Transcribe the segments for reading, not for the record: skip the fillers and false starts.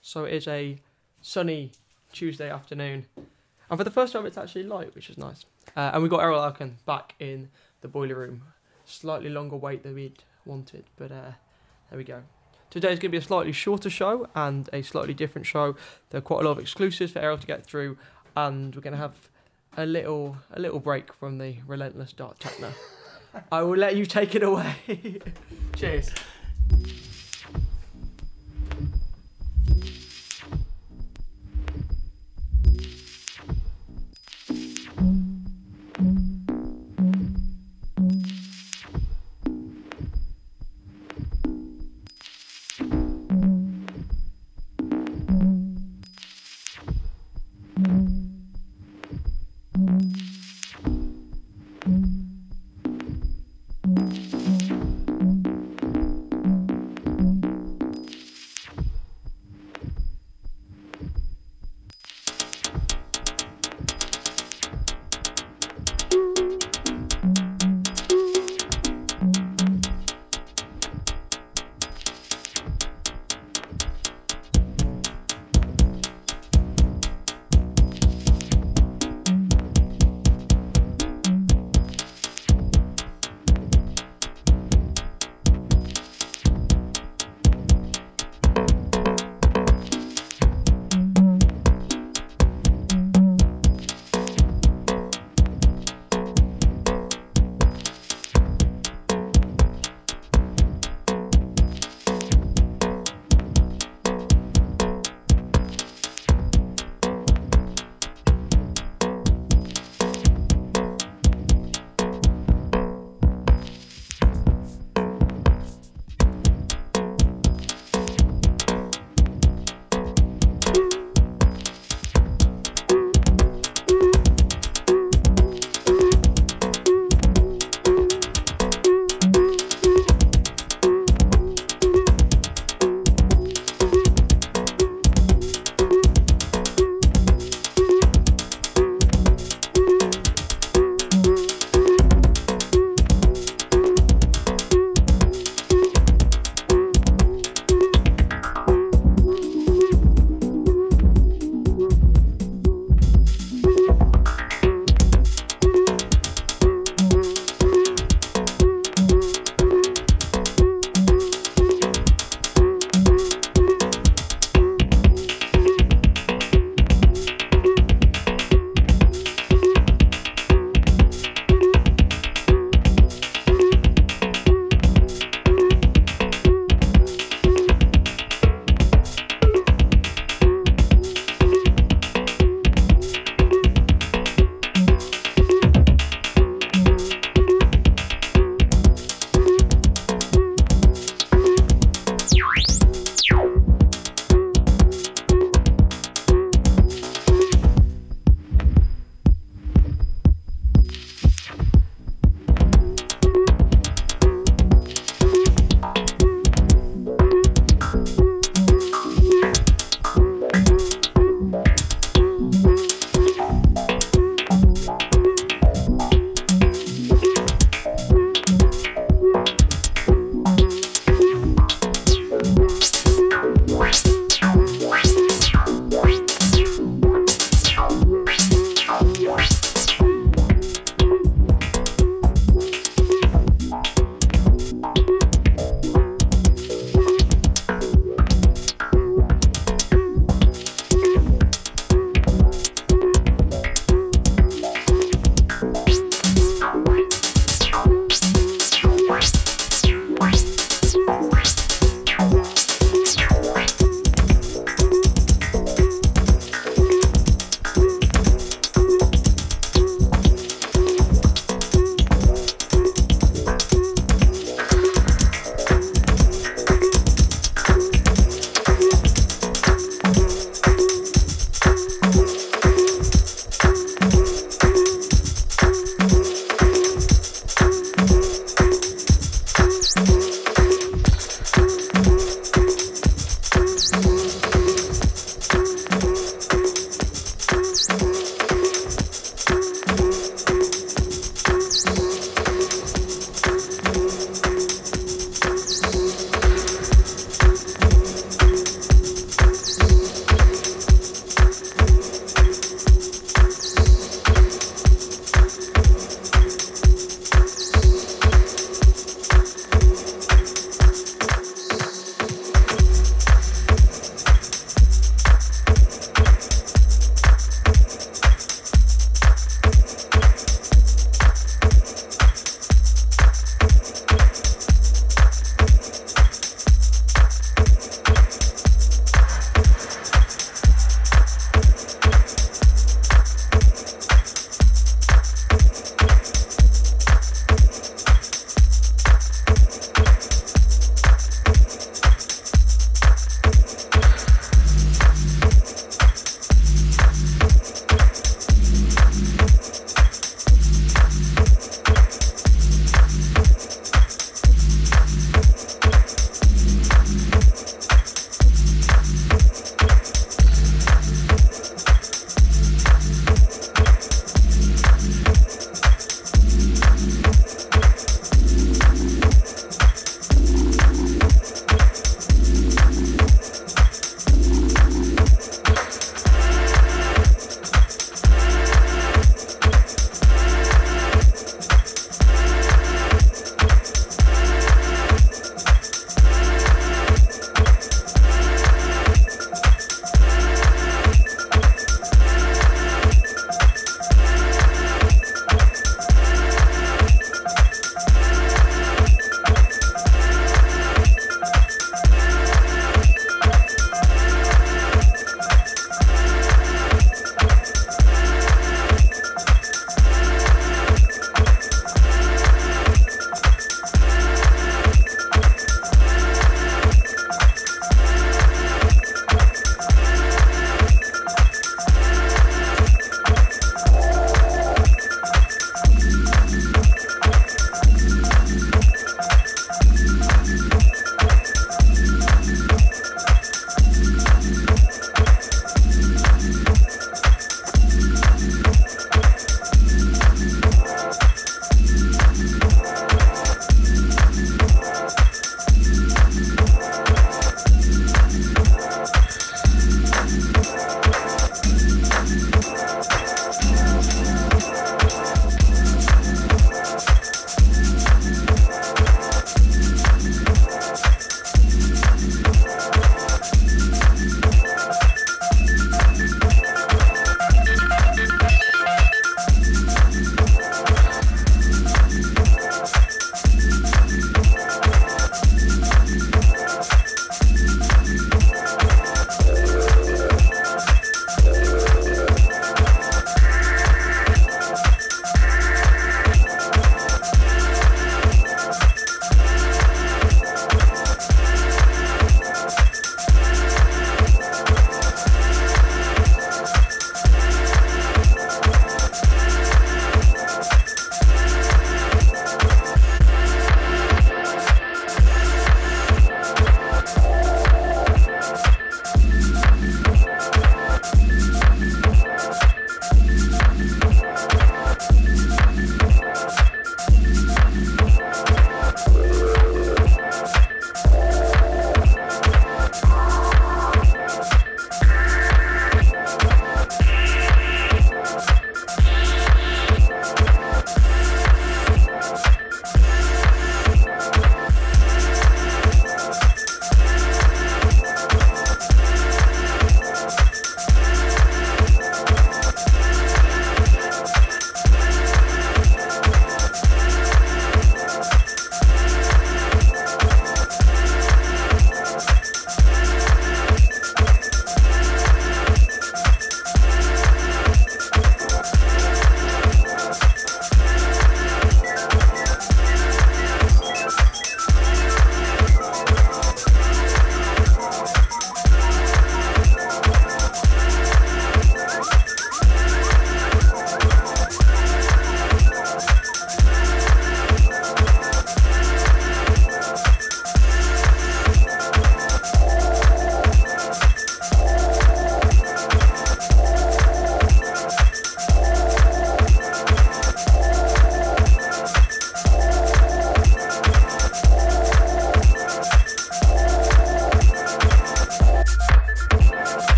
So it is a sunny Tuesday afternoon. And for the first time, it's actually light, which is nice. And we've got Errol Alkan back in the boiler room. Slightly longer wait than we'd wanted, but there we go. Today's going to be a slightly shorter show and a slightly different show. There are quite a lot of exclusives for Errol to get through, and we're going to have a little break from the relentless dark techno. I will let you take it away. Cheers.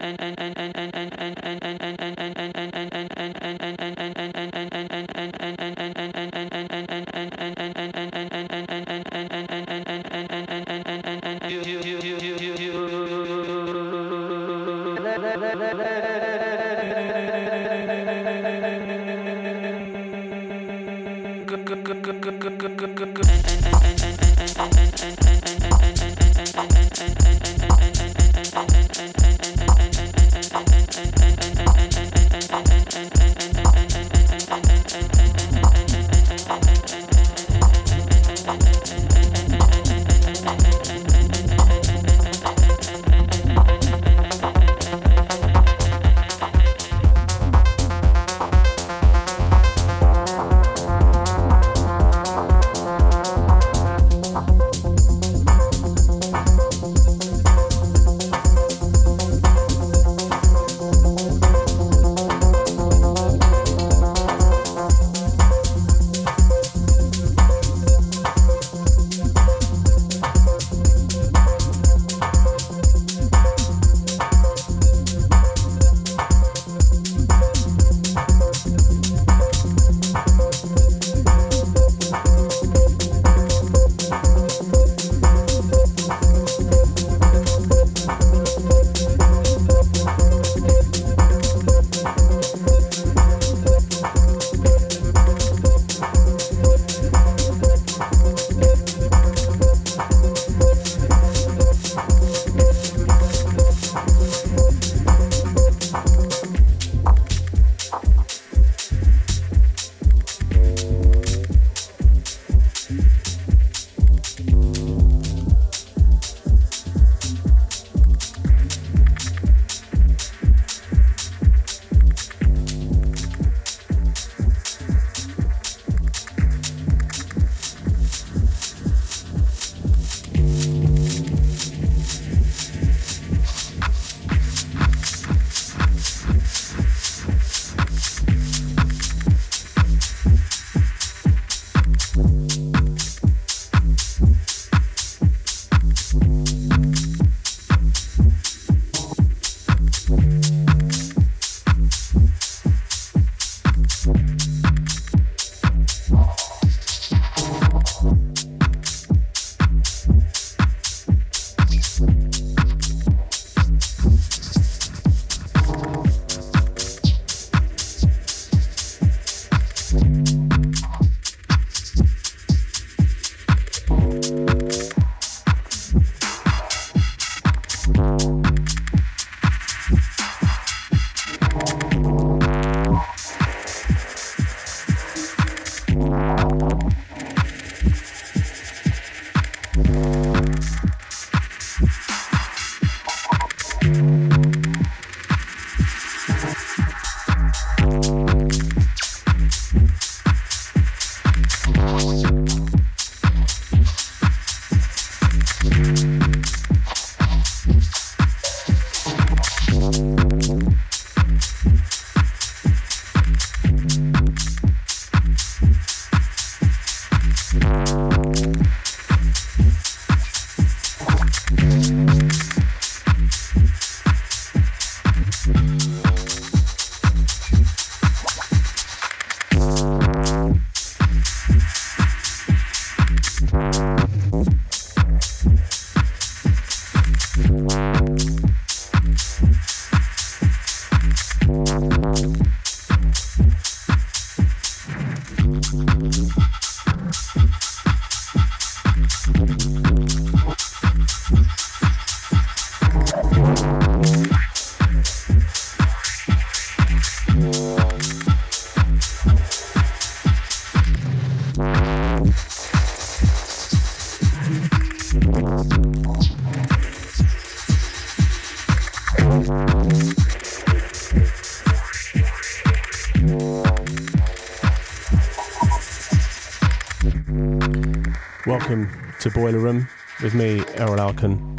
Welcome to Boiler Room with me, Errol Alkan.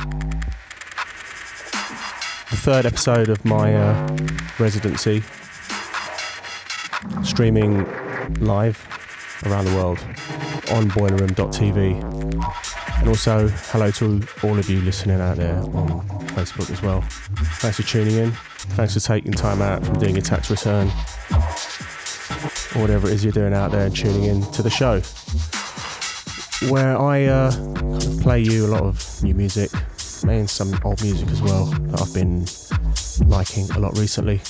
The third episode of my residency, streaming live around the world on boilerroom.tv. And also, hello to all of you listening out there on Facebook as well. Thanks for tuning in. Thanks for taking time out from doing your tax return, or whatever it is you're doing out there, and tuning in to the show, where I kind of play you a lot of new music, maybe some old music as well that I've been liking a lot recently.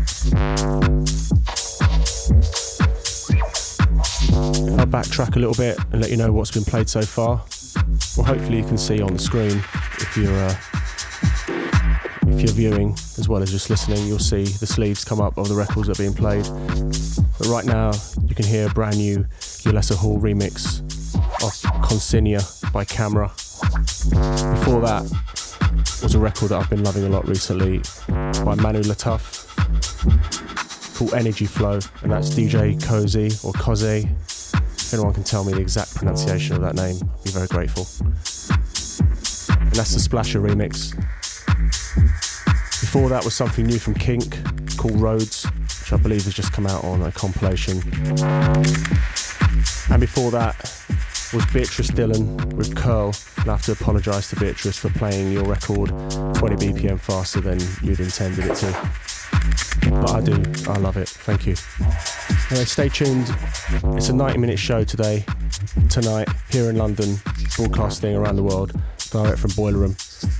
I'll backtrack a little bit and let you know what's been played so far. Well, hopefully you can see on the screen if you're viewing as well as just listening. You'll see the sleeves come up of the records that are being played. But right now you can hear a brand new Ulessa Hall remix of Consignia by Camera. Before that was a record that I've been loving a lot recently by Manu Latuf called Energy Flow, and that's DJ Cozy or Koze. If anyone can tell me the exact pronunciation of that name, I'd be very grateful. And that's the Splasher remix. Before that was something new from Kink called Roads, which I believe has just come out on a compilation. And before that was Beatrice Dillon with Curl, and I have to apologise to Beatrice for playing your record 20 BPM faster than you'd intended it to. But I do, I love it, thank you. Anyway, stay tuned. It's a 90-minute show tonight, here in London, broadcasting around the world, direct from Boiler Room.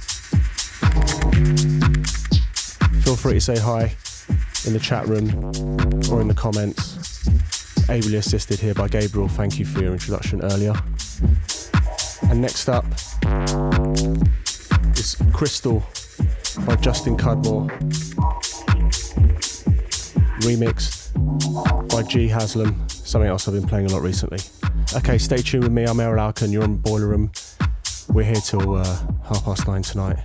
Feel free to say hi in the chat room or in the comments. Ably assisted here by Gabriel, thank you for your introduction earlier. And next up is Crystal by Justin Cudmore, remixed by G Haslam, something else I've been playing a lot recently. Okay, stay tuned with me, I'm Errol Alkan, you're on Boiler Room. We're here till 9:30 tonight.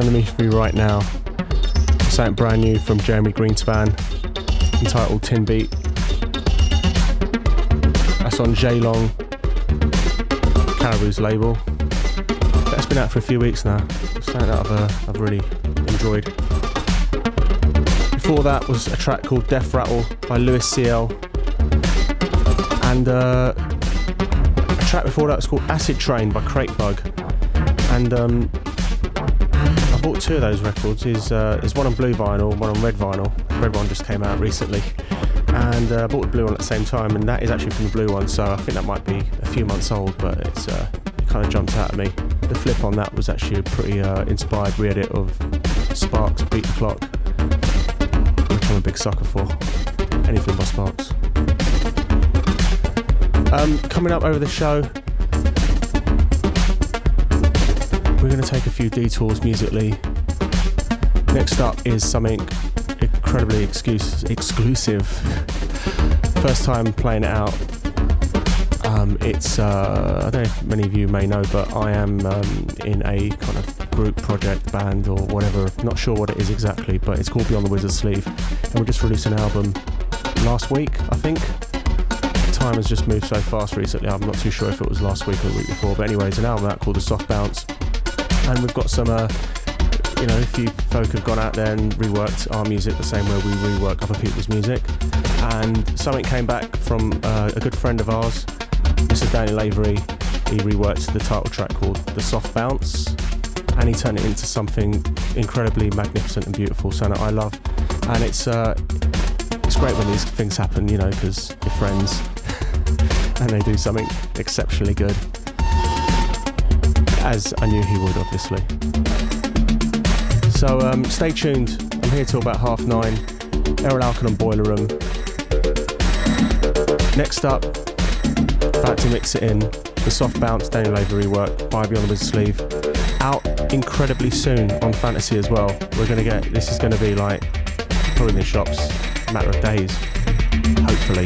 underneath me right now, something brand new from Jeremy Greenspan, entitled Tin Beat. That's on J-Long, Caribou's label. That's been out for a few weeks now. Something that I've really enjoyed. Before that was a track called Death Rattle by Lewis CL, and a track before that was called Acid Train by Cratebug. And I bought two of those records. There's one on blue vinyl, one on red vinyl. The red one just came out recently, and I bought the blue one at the same time, and that is actually from the blue one, so I think that might be a few months old, but it kind of jumped out at me. The flip on that was actually a pretty inspired re-edit of Sparks' Beat the Clock, which I'm a big sucker for. Anything by Sparks. Coming up over the show, we're going to take a few detours musically. Next up is something incredibly exclusive. First time playing it out. It's I don't know if many of you may know, but I am in a kind of group project band or whatever. Not sure what it is exactly, but it's called Beyond the Wizard's Sleeve, and we just released an album last week, I think. Time has just moved so fast recently, I'm not too sure if it was last week or the week before, but anyway, it's an album out called The Soft Bounce, and we've got some a few folk have gone out there and reworked our music the same way we rework other people's music, and something came back from a good friend of ours, Mr. Daniel Avery. He reworked the title track called The Soft Bounce, and he turned it into something incredibly magnificent and beautiful, so that I love. And it's great when these things happen, because you're friends and they do something exceptionally good, as I knew he would, obviously. So stay tuned. I'm here till about 9:30. Errol Alkan on Boiler Room. Next up, about to mix it in, The Soft Bounce, Daniel Avery work by Beyond the Wizard's Sleeve. Out incredibly soon on Fantasy as well. This is going to be like probably in the shops, a matter of days, hopefully.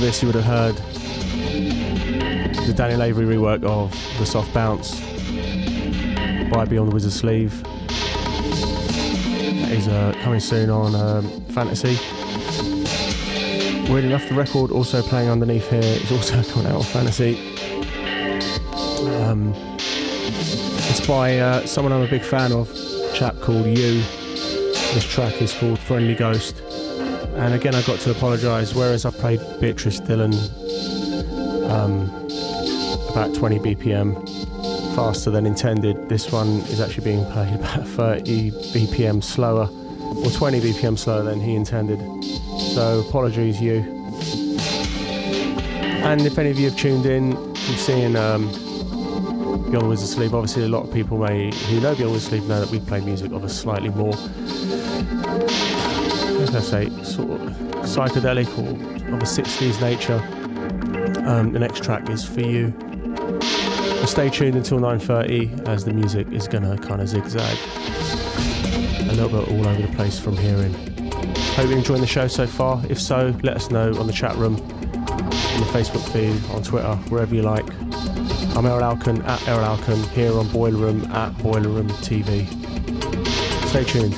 this, you would have heard the Daniel Avery rework of The Soft Bounce by Beyond the Wizard's Sleeve. That is coming soon on Fantasy. Weird enough, the record also playing underneath here is also coming out on Fantasy. It's by someone I'm a big fan of, a chap called You. This track is called Friendly Ghost. And again, I've got to apologise, whereas I played Beatrice Dillon about 20 BPM faster than intended, this one is actually being played about 30 BPM slower, or 20 BPM slower than he intended. So apologies, You. And if any of you have tuned in from seeing Beyond the Wizard's Sleeve, obviously a lot of people who know Beyond the Wizard's Sleeve know that we play music of a slightly more, how can I say, sort of psychedelic or of a 60s nature. The next track is for You. But stay tuned until 9:30 as the music is going to kind of zigzag a little bit all over the place from here in. Hope you're enjoying the show so far. If so, let us know on the chat room, on the Facebook feed, on Twitter, wherever you like. I'm Errol Alkan at Errol Alkan, here on Boiler Room at Boiler Room TV. Stay tuned.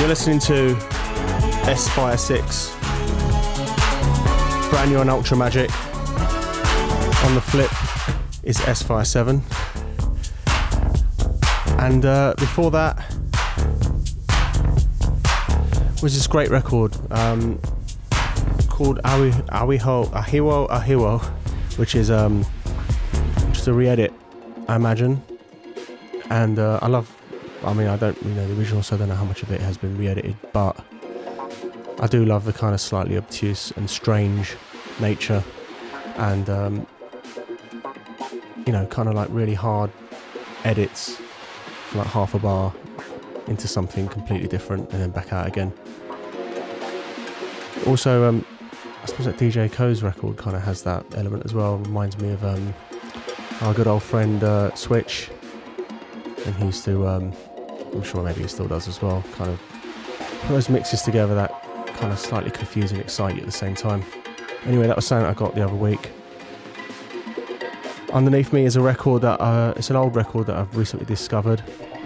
You're listening to S-Fire 6, brand new on Ultra Magic. On the flip is S-Fire 7. And before that was this great record called Ahiwo, which is just a re-edit, I imagine. And I don't really know the original, so I don't know how much of it has been re-edited, but I do love the kind of slightly obtuse and strange nature, and kind of like really hard edits for like half a bar into something completely different and then back out again. Also, I suppose that DJ Co's record kind of has that element as well. Reminds me of our good old friend Switch, and he used to, I'm sure maybe he still does as well, kind of put those mixes together that kind of slightly confuse and excite you at the same time. Anyway, that was something I got the other week. Underneath me is a record that, it's an old record that I've recently discovered,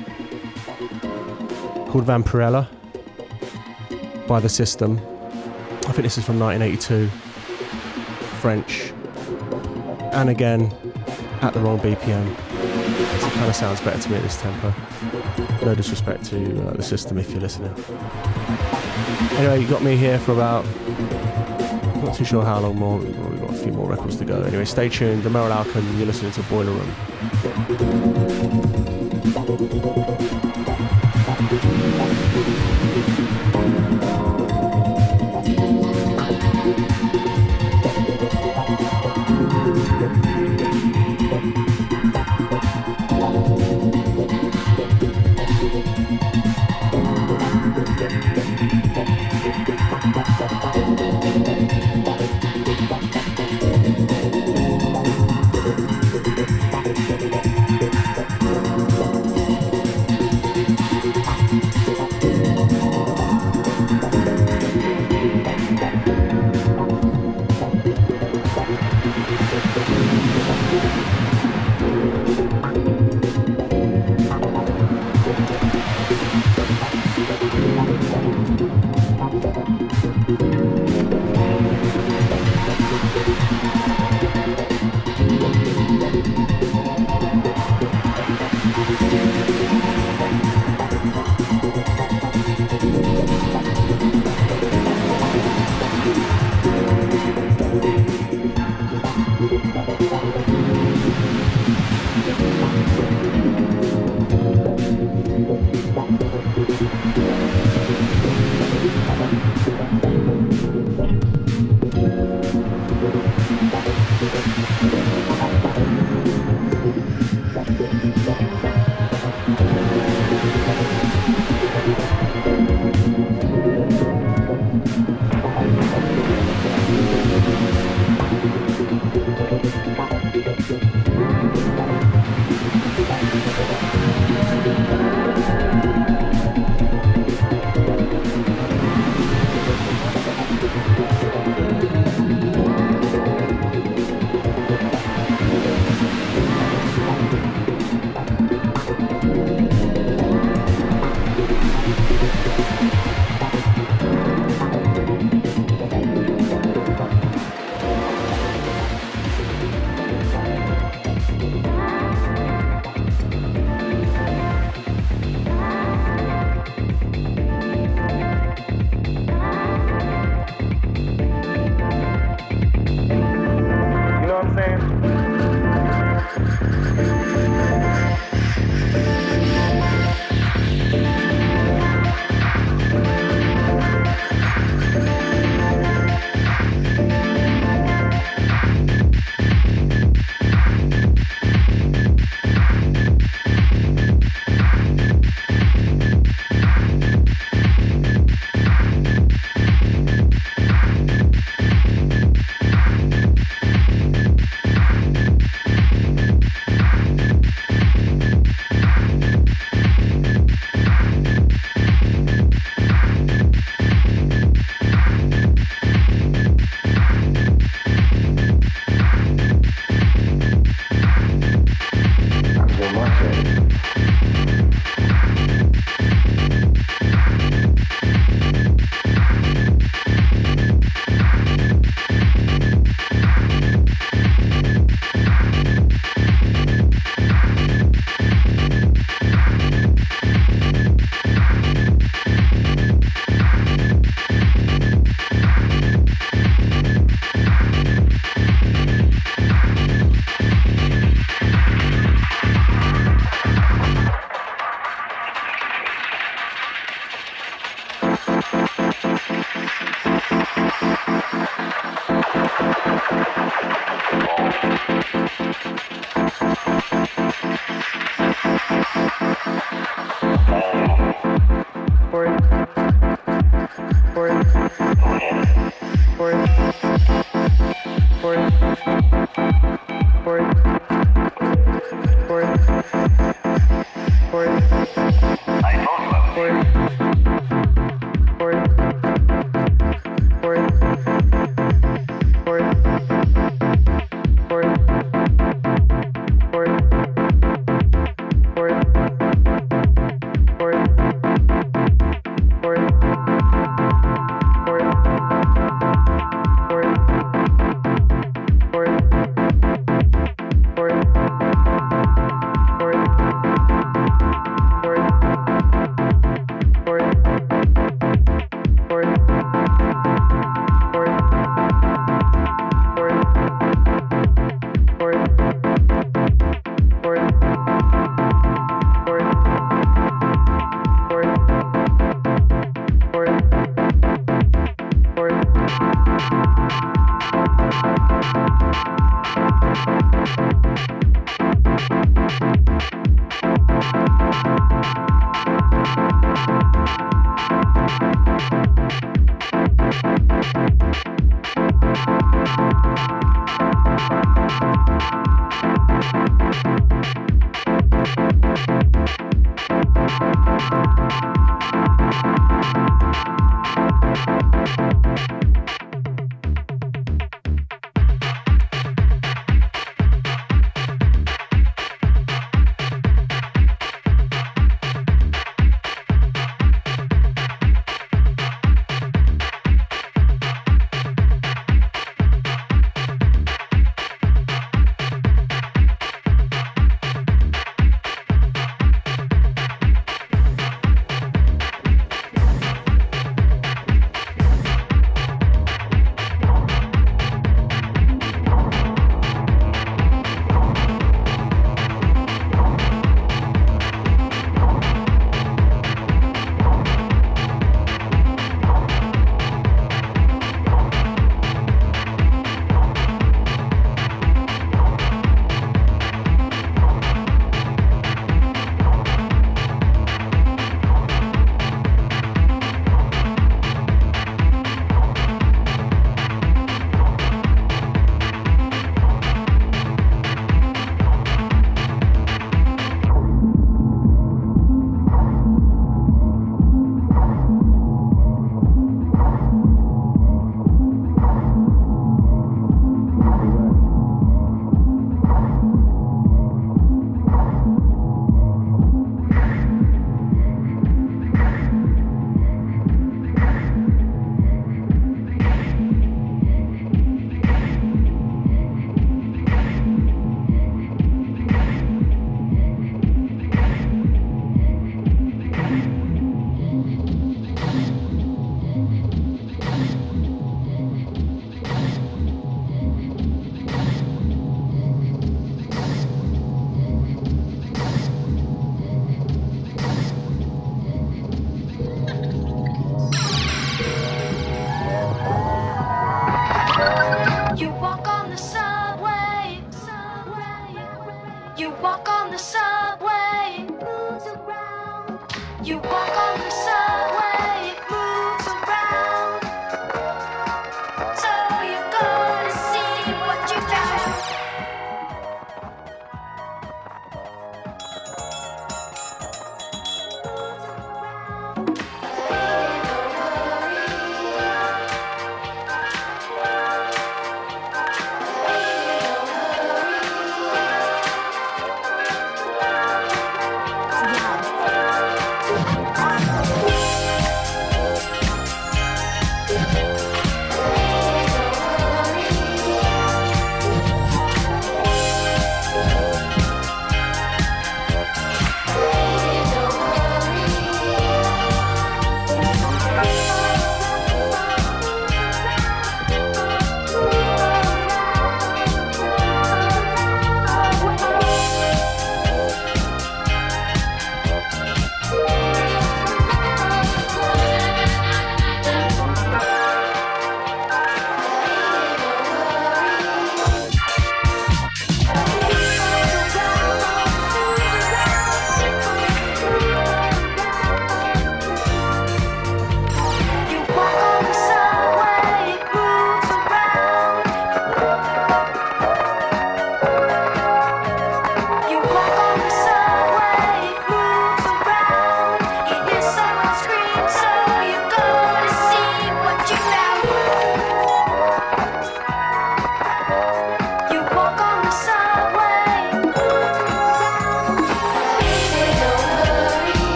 called Vampirella by The System. I think this is from 1982, French, and again, at the wrong BPM. It kind of sounds better to me at this tempo. No disrespect to The System if you're listening. Anyway, you got me here for about, not too sure how long more, we've got a few more records to go. Anyway, stay tuned, the Merrill Alkin, you're listening to Boiler Room.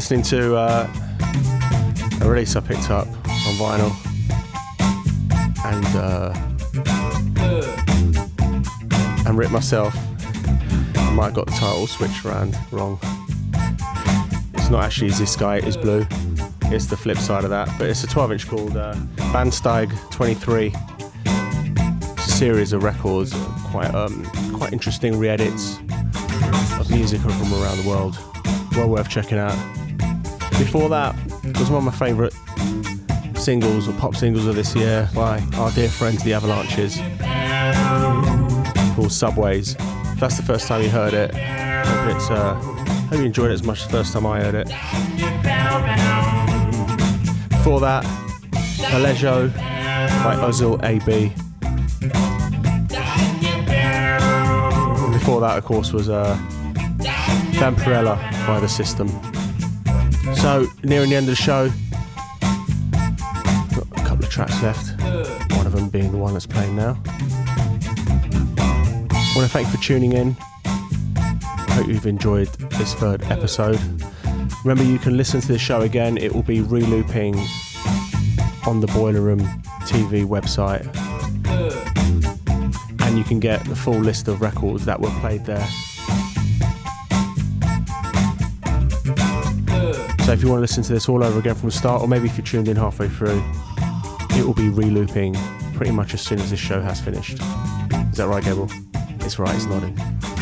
listening to a release I picked up on vinyl, and ripped myself. I might have got the title switched around wrong. It's not actually This Guy Is Blue, it's the flip side of that, but it's a 12-inch called Bandsteig 23. It's a series of records, quite interesting re-edits of music from around the world. Well worth checking out. Before that was one of my favourite singles or pop singles of this year by our dear friends the Avalanches, called Subways. If that's the first time you heard it, hope you enjoyed it as much as the first time I heard it. Before that, Alejo by Ozil AB. And before that, of course, was Vampirella by The System. So, nearing the end of the show, got a couple of tracks left, one of them being the one that's playing now. I want to thank you for tuning in. I hope you've enjoyed this third episode. Remember, you can listen to this show again. It will be re-looping on the Boiler Room TV website, and you can get the full list of records that were played there. So if you want to listen to this all over again from the start, or maybe if you tuned in halfway through, it will be re-looping pretty much as soon as this show has finished. Is that right, Gabriel? It's right, it's nodding.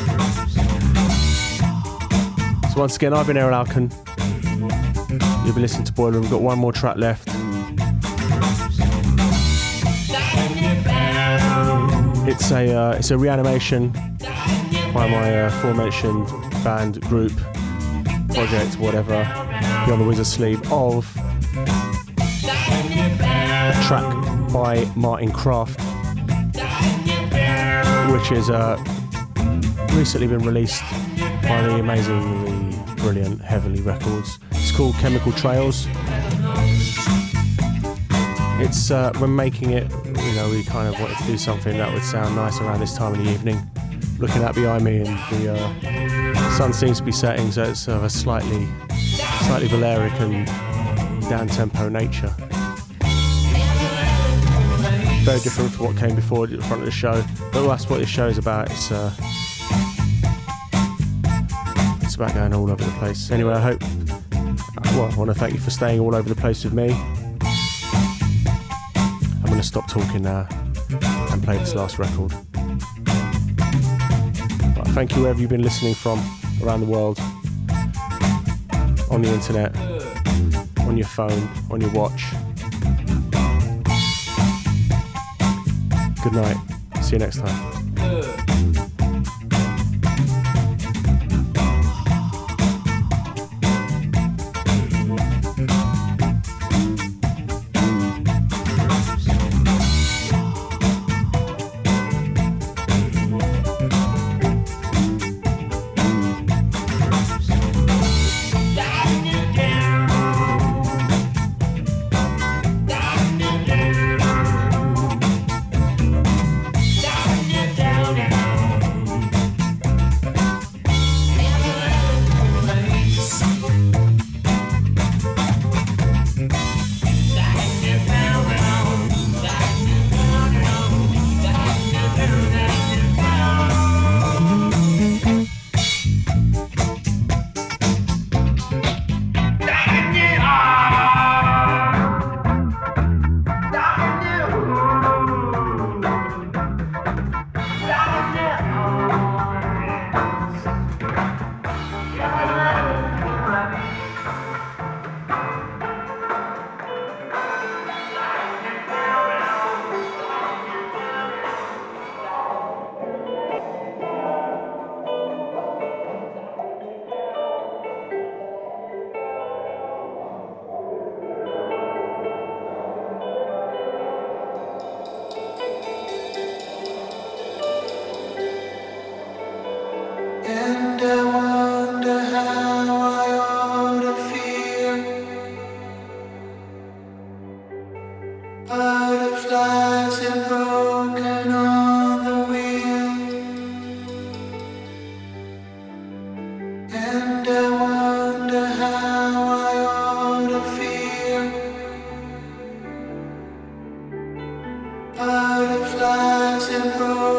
So once again, I've been Errol Alkan. You've been listening to Boiler Room. We've got one more track left. It's a reanimation by my aforementioned band, group, project, whatever, Beyond the Wizard's Sleeve, of a track by Martin Kraft, which is recently been released by the amazingly brilliant Heavenly Records. It's called Chemical Trails. It's when making it, we kind of wanted to do something that would sound nice around this time of the evening. Looking at behind me, and the sun seems to be setting, so it's of a slightly Balearic and down-tempo nature. Very different from what came before at the front of the show, but that's what this show is about. It's about going all over the place. Anyway, I want to thank you for staying all over the place with me. I'm going to stop talking now and play this last record. But thank you wherever you've been listening from around the world, on the internet, on your phone, on your watch. Good night. See you next time. And I wonder how Butterflies and roses.